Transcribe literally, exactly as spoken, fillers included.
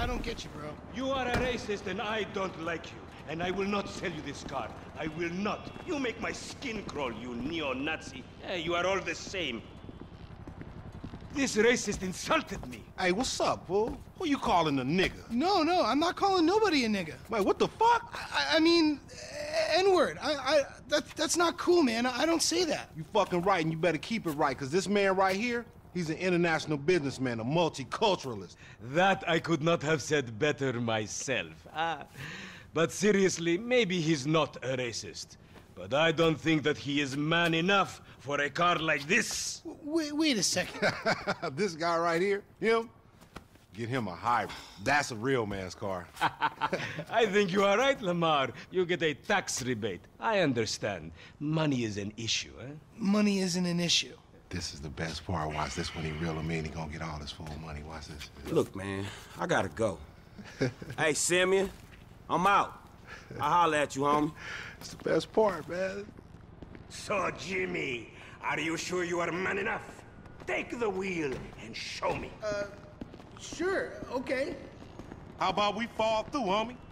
don't get you, bro. You are a racist and I don't like you. And I will not sell you this car. I will not. You make my skin crawl, you neo-Nazi. Eh, you are all the same. This racist insulted me. Hey, what's up, fool? Who you calling a nigga? No, no, I'm not calling nobody a nigga. Man, what the fuck? I, I mean, N-word. I, I, that, that's not cool, man. I, I don't say that. You fucking right, and you better keep it right, because this man right here, he's an international businessman, a multiculturalist. That I could not have said better myself. Ah, but seriously, maybe he's not a racist. But I don't think that he is man enough for a car like this. Wait, wait a second. This guy right here, him, get him a hybrid. That's a real man's car. I think you are right, Lamar. You get a tax rebate. I understand. Money is an issue, eh? Money isn't an issue. This is the best part. Watch this when he reel him in. He gonna get all his full money. Watch this. Look, man, I gotta go. Hey, Simeon, I'm out. I'll holler at you, homie. It's the best part, man. So, Jimmy, are you sure you are man enough? Take the wheel and show me. Uh, sure, okay. How about we fall through, homie?